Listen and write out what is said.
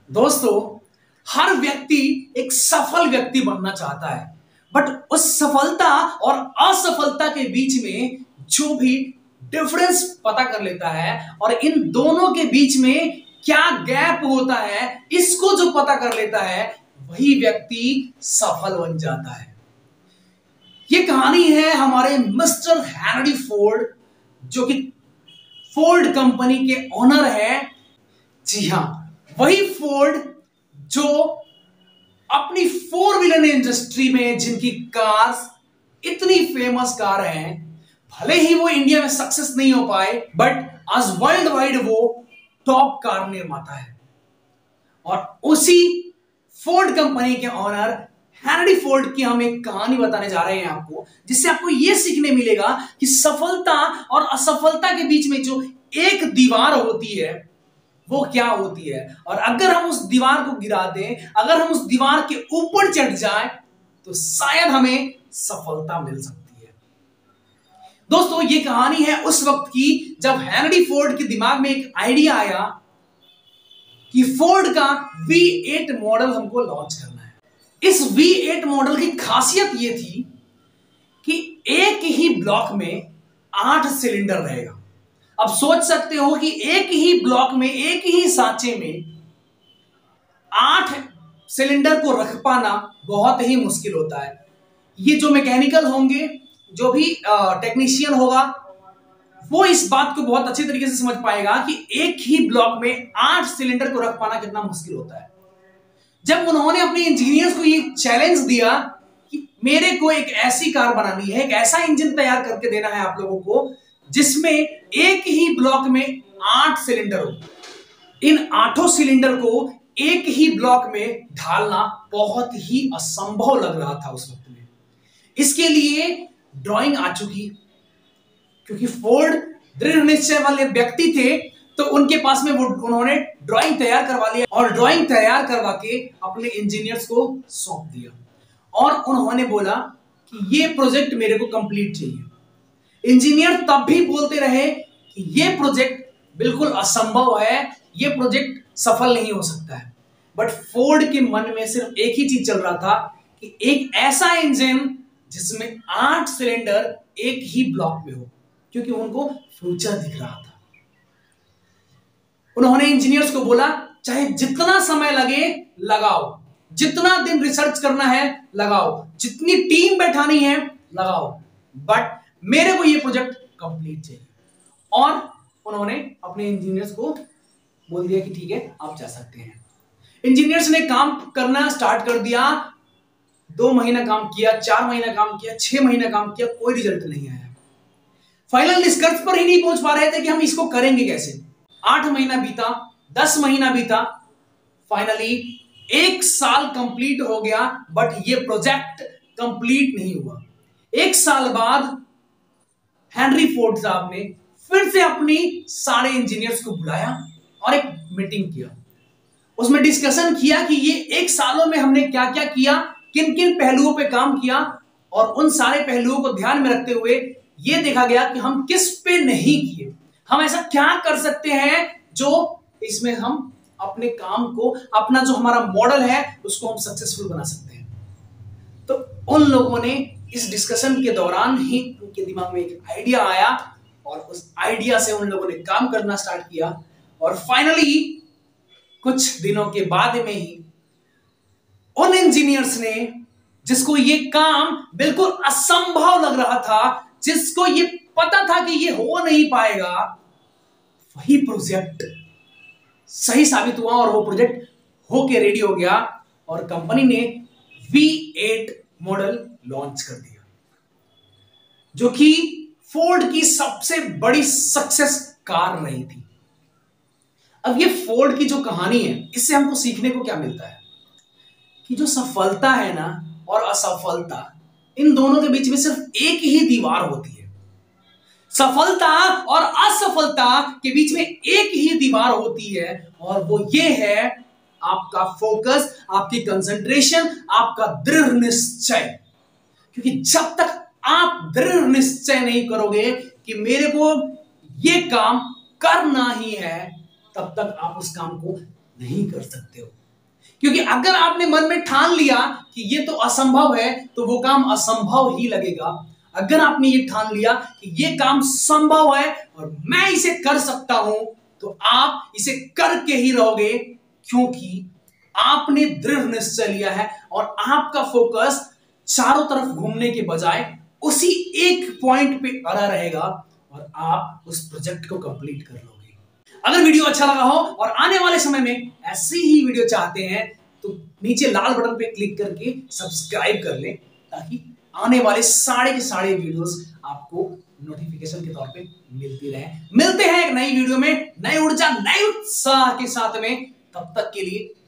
दोस्तों, हर व्यक्ति एक सफल व्यक्ति बनना चाहता है, बट उस सफलता और असफलता के बीच में जो भी डिफरेंस पता कर लेता है और इन दोनों के बीच में क्या गैप होता है, इसको जो पता कर लेता है वही व्यक्ति सफल बन जाता है। ये कहानी है हमारे मिस्टर हेनरी फोर्ड, जो कि फोर्ड कंपनी के ओनर है। जी हां, वही फोर्ड जो अपनी फोर व्हीलर इंडस्ट्री में जिनकी कार्स इतनी फेमस कार हैं, भले ही वो इंडिया में सक्सेस नहीं हो पाए, बट आज वर्ल्ड वाइड वो टॉप कार निर्माता है। और उसी फोर्ड कंपनी के ओनर हेनरी फोर्ड की हम एक कहानी बताने जा रहे हैं आपको, जिससे आपको यह सीखने मिलेगा कि सफलता और असफलता के बीच में जो एक दीवार होती है वो क्या होती है, और अगर हम उस दीवार को गिरा दें, अगर हम उस दीवार के ऊपर चढ़ जाएं, तो शायद हमें सफलता मिल सकती है। दोस्तों, ये कहानी है उस वक्त की जब हेनरी फोर्ड के दिमाग में एक आइडिया आया कि फोर्ड का V8 मॉडल हमको लॉन्च करना है। इस V8 मॉडल की खासियत यह थी कि एक ही ब्लॉक में 8 सिलेंडर रहेगा। अब सोच सकते हो कि एक ही ब्लॉक में, एक ही सांचे में 8 सिलेंडर को रख पाना बहुत ही मुश्किल होता है। ये जो मैकेनिकल होंगे, जो भी टेक्नीशियन होगा, वो इस बात को बहुत अच्छे तरीके से समझ पाएगा कि एक ही ब्लॉक में 8 सिलेंडर को रख पाना कितना मुश्किल होता है। जब उन्होंने अपने इंजीनियर्स को ये चैलेंज दिया कि मेरे को एक ऐसी कार बनानी है, एक ऐसा इंजन तैयार करके देना है आप लोगों को जिसमें एक ही ब्लॉक में 8 सिलेंडर हो, इन 8 सिलेंडर को एक ही ब्लॉक में ढालना बहुत ही असंभव लग रहा था उस वक्त में। इसके लिए ड्राइंग आ चुकी, क्योंकि फोर्ड दृढ़ निश्चय वाले व्यक्ति थे, तो उनके पास में उन्होंने ड्राइंग तैयार करवा लिया और ड्राइंग तैयार करवा के अपने इंजीनियर्स को सौंप दिया। और उन्होंने बोला कि ये प्रोजेक्ट मेरे को कंप्लीट चाहिए। इंजीनियर तब भी बोलते रहे कि यह प्रोजेक्ट बिल्कुल असंभव है, यह प्रोजेक्ट सफल नहीं हो सकता है। बट फोर्ड के मन में सिर्फ एक ही चीज चल रहा था कि एक ऐसा इंजन जिसमें 8 सिलेंडर एक ही ब्लॉक में हो, क्योंकि उनको फ्यूचर दिख रहा था। उन्होंने इंजीनियर्स को बोला, चाहे जितना समय लगे लगाओ, जितना दिन रिसर्च करना है लगाओ, जितनी टीम बैठानी है लगाओ, बट मेरे को यह प्रोजेक्ट कंप्लीट चाहिए। और उन्होंने अपने इंजीनियर्स को बोल दिया कि ठीक है, आप जा सकते हैं। इंजीनियर्स ने काम करना स्टार्ट कर दिया। 2 महीना काम किया, 4 महीना काम किया, 6 महीना काम किया, कोई रिजल्ट नहीं आया। फाइनल निष्कर्ष पर ही नहीं पहुंच पा रहे थे कि हम इसको करेंगे कैसे। 8 महीना बीता, 10 महीना बीता, फाइनली 1 साल कंप्लीट हो गया, बट ये प्रोजेक्ट कंप्लीट नहीं हुआ। 1 साल बाद हेनरी फोर्ड साहब ने फिर से अपनी सारे इंजीनियर्स को बुलाया और एक मीटिंग किया। उसमें डिस्कशन किया कि ये 1 सालों में हमने क्या क्या किया, किन किन पहलुओं पे काम किया, और उन सारे पहलुओं को ध्यान में रखते हुए ये देखा गया कि हम किस पे नहीं किए, हम ऐसा क्या कर सकते हैं जो इसमें हम अपने काम को, अपना जो हमारा मॉडल है उसको हम सक्सेसफुल बना सकते हैं। तो उन लोगों ने इस डिस्कशन के दौरान ही उनके दिमाग में एक आइडिया आया और उस आइडिया से उन लोगों ने काम करना स्टार्ट किया। और फाइनली कुछ दिनों के बाद में ही उन इंजीनियर्स ने, जिसको ये काम बिल्कुल असंभव लग रहा था, जिसको ये पता था कि ये हो नहीं पाएगा, वही प्रोजेक्ट सही साबित हुआ और वो प्रोजेक्ट होके रेडी हो गया और कंपनी ने V8 मॉडल लॉन्च कर दिया, जो कि फोर्ड की सबसे बड़ी सक्सेस कार रही थी। अब ये फोर्ड की जो कहानी है, इससे हमको सीखने को क्या मिलता है कि जो सफलता है ना और असफलता, इन दोनों के बीच में सिर्फ एक ही दीवार होती है। सफलता और असफलता के बीच में एक ही दीवार होती है, और वो ये है आपका फोकस, आपकी कंसंट्रेशन, आपका दृढ़ निश्चय। क्योंकि जब तक आप दृढ़ निश्चय नहीं करोगे कि मेरे को ये काम करना ही है, तब तक आप उस काम को नहीं कर सकते हो। क्योंकि अगर आपने मन में ठान लिया कि ये तो असंभव है, तो वो काम असंभव ही लगेगा। अगर आपने ये ठान लिया कि ये काम संभव है और मैं इसे कर सकता हूं, तो आप इसे करके ही रहोगे, क्योंकि आपने दृढ़ निश्चय लिया है और आपका फोकस चारों तरफ घूमने के बजाय उसी एक पॉइंट पे अड़ा रहेगा और आप उस प्रोजेक्ट को कंप्लीट कर लोगे। अगर वीडियो अच्छा लगा हो और आने वाले समय में ऐसी ही वीडियो चाहते हैं, तो नीचे लाल बटन पे क्लिक करके सब्सक्राइब कर लें, ताकि आने वाले सारे के सारे वीडियोस आपको नोटिफिकेशन के तौर पे मिलती रहे। मिलते हैं एक नई वीडियो में, नई ऊर्जा, नई उत्साह के साथ में। तब तक के लिए